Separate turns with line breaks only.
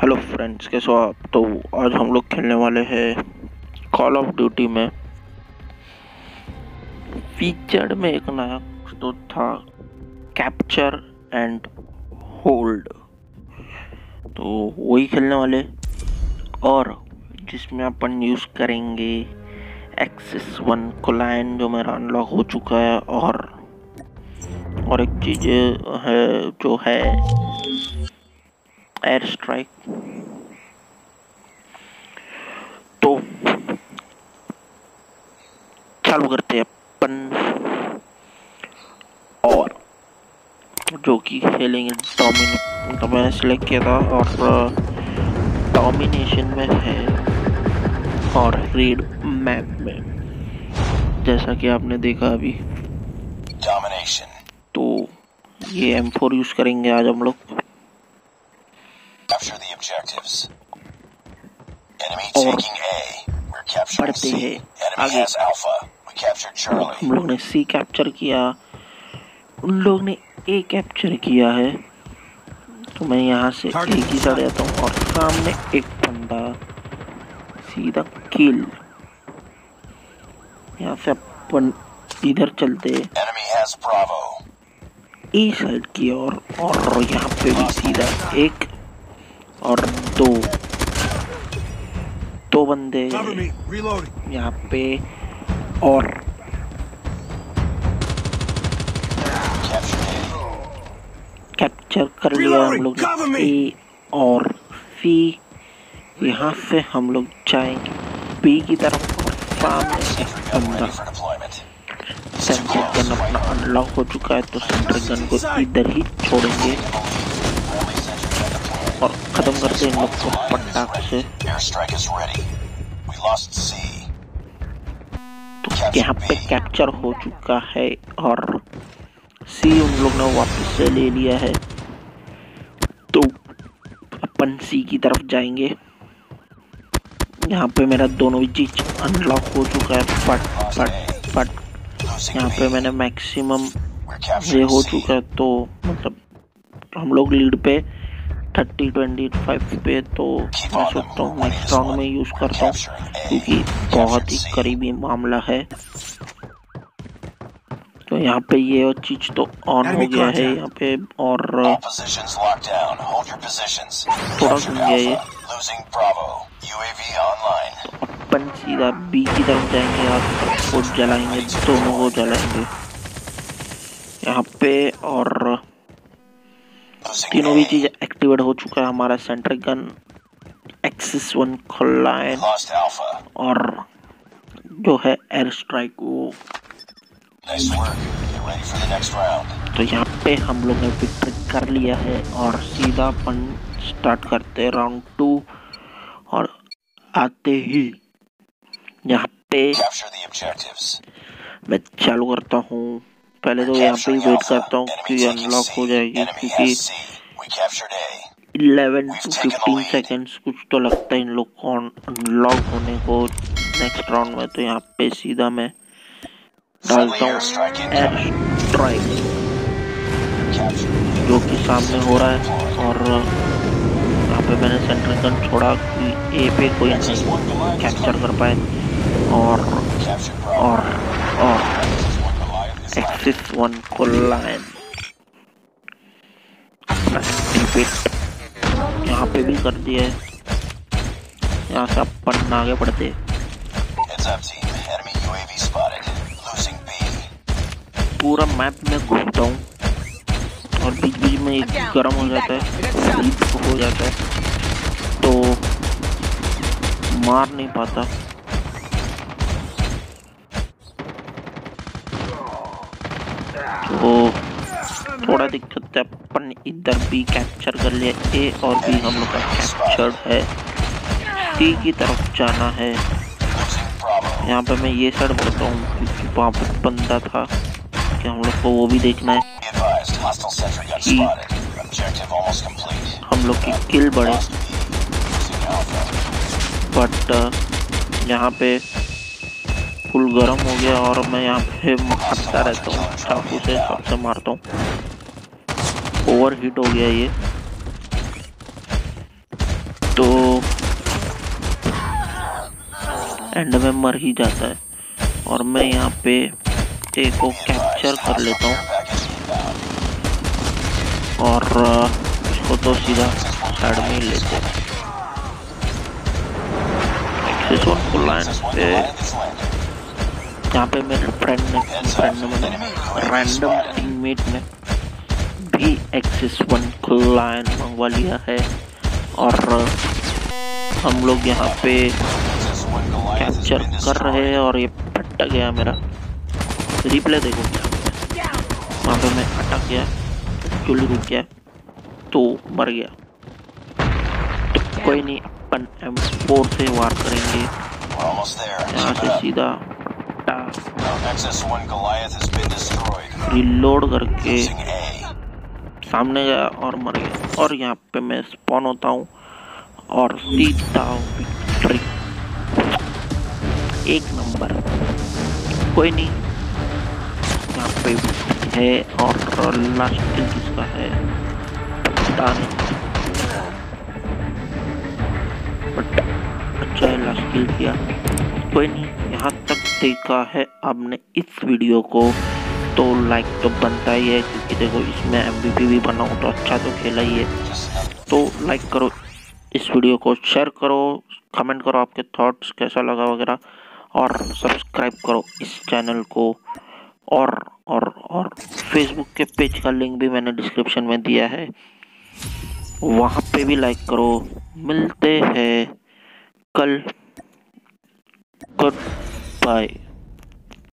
Hello friends, कैसे हो आप। तो आज हम लोग खेलने वाले हैं कॉल ऑफ ड्यूटी में। फीचर्ड में एक नया तो था कैप्चर एंड होल्ड, तो वही खेलने वाले। और जिसमें अपन यूज़ करेंगे एक्सिस 1 कोलाइन जो मेरा अनलॉक हो चुका है, और एक चीज़ है जो है एयर स्ट्राइक। तो चालू करते हैं अपन, और जो कि खेलेंगे डोमिनेशन। तो मैंने सिलेक्ट किया था और डोमिनेशन में है और रेड मैप में, जैसा कि आपने देखा अभी।
Domination.
तो ये M4 यूज करेंगे आज हम लोग।
Capture the objectives. Enemy
और
taking A. We're capturing
बढ़ते
C.
हैं
Enemy
आगे।
has Alpha. We captured Charlie.
हम लोग ने C कैप्चर किया, उन लोग ने A कैप्चर किया है। तो मैं यहाँ से एक ही साइड जाता हूँ और सामने एक बंदा, सीधा किल। यहाँ से अपन इधर चलते
Enemy has Bravo.
A side की और यहाँ पे भी सीधा एक और दो बंदे यहाँ पे। और
Captured A.
कैप्चर कर लिया हम लोग ने ए और सी। यहाँ से हम लोग जाएंगे बी की तरफ और सामने एक
Sentry gun
बंदा।
ready for deployment.
Sentry gun अपना अनलॉक हो चुका है, तो सेंट्रिक गन को इधर ही छोड़ेंगे
Only sentry gun deployed.
और खत्म करते हैं इन लोग को पटाख से।
Airstrike is ready. We lost C.
तो यहाँ पे कैप्चर हो चुका है और सी उन लोग ने वापस से ले लिया है। तो अपन सी की तरफ जाएंगे। यहाँ पे मेरा दोनों ही चीज अनलॉक हो चुका है, बट
Losing
यहाँ पे
B.
मैंने मैक्सिमम
We're
ये
capturing
हो
C.
चुका है। तो मतलब हम लोग लीड पे 30-25 पे। तो मैं सोचता हूँ नेक्स्ट राउंड में यूज करता हूँ, क्योंकि बहुत ही करीबी मामला है। तो यहाँ पे ये चीज तो ऑन हो गया है यहाँ पे, और
All positions locked down. Hold your positions.
थोड़ा
Captured
घूम गया ये।
Alpha. Losing Bravo. UAV online.
अपन सीधा बी की तरफ जाएंगे और सबको जलाएंगे, दोनों को जलाएंगे यहाँ पे। और
Losing
तीनों भी
A.
चीज एक्टिवेट हो चुका है। हमारा सेंट्रिक गन, एक्सिस 1 कोलाइन
Lost Alpha.
और जो है एयर स्ट्राइक वो।
Nice work. Get ready for the next round.
तो यहाँ पे हम लोग ने विक्ट्री कर लिया है और सीधा अपन स्टार्ट करते हैं राउंड 2। और आते ही यहाँ पे
Capture the objectives.
मैं चालू करता हूँ। पहले तो यहाँ पे ही वेट करता हूँ कि अनलॉक हो जाएगी,
Enemy
क्योंकि
has C. We captured A.
11 to 15 seconds कुछ तो लगता है इन लोग को अनलॉक होने को नेक्स्ट राउंड में। तो यहाँ पे सीधा मैं डालता हूँ एयर स्ट्राइक,
Captured.
जो कि सामने हो रहा है। और यहाँ पे मैंने सेंट्रिक गन छोड़ा कि ए पे कोई नहीं कैप्चर कर पाए। और
Captured
और
Bravo.
और
Axis 1 Goliath is active.
Axis 1 कोलाइन रिपीट यहाँ पे भी कर दिया है। यहाँ से अपन आगे बढ़ते।
Heads up, team. Enemy UAV spotted. Losing B.
पूरा मैप में घूमता हूँ और बीच बीच में एक गर्म हो जाता है, हीट हो जाता है, तो मार नहीं पाता। तो थोड़ा दिक्कत है। अपन इधर भी कैप्चर कर लिया ए और बी हम लोग का कैप्चर्ड है। सी की तरफ जाना है।
Losing Bravo.
यहाँ पे मैं ये साइड बढ़ता हूँ क्योंकि वहाँ पे बंदा था कि हम लोग को वो भी देखना है।
Be advised. Hostile sentry gun spotted. Objective almost complete.
हम लोग की किल बढ़े,
Lost B. Losing Alpha.
But यहाँ पे फुल गर्म हो गया और मैं यहाँ पे मारता रहता हूँ, चाकू से सबसे मारता हूँ। ओवर हीट हो गया ये। तो एंड में मर ही जाता है। और मैं यहाँ पे एक को कैप्चर कर लेता हूँ और उसको तो सीधा साइड में ही लेते हैं। एक्सेस वन को लाइन पे यहाँ पे मेरे फ्रेंड ने रैंडम टीममेट ने भी एक्सेस वन को लाइन मंगवा लिया है और हम लोग यहाँ पे कैप्चर कर रहे हैं। और ये फट गया मेरा, रिप्ले देखो वहाँ पे मैं अटक गया, चुली रुक गया तो मर गया। तो कोई नहीं, अपन M4 से वार करेंगे यहाँ से सीधा रिलोड करके सामने गया और मर गया। और यहाँ पे मैं स्पॉन होता हूँ और सीधा विक्ट्री, एक नंबर। कोई नहीं, यहाँ पे है और लास्ट किल किसका है पता नहीं, बट अच्छा है लास्ट किल किया। कोई नहीं, यहाँ तक देखा है आपने इस वीडियो को तो लाइक तो बनता ही है, क्योंकि देखो इसमें MVP भी बना हो तो अच्छा तो खेला ही है। तो लाइक करो इस वीडियो को, शेयर करो, कमेंट करो आपके थॉट्स कैसा लगा वगैरह, और सब्सक्राइब करो इस चैनल को। और फेसबुक के पेज का लिंक भी मैंने डिस्क्रिप्शन में दिया है, वहाँ पे भी लाइक करो। मिलते हैं कल, गुड बाय।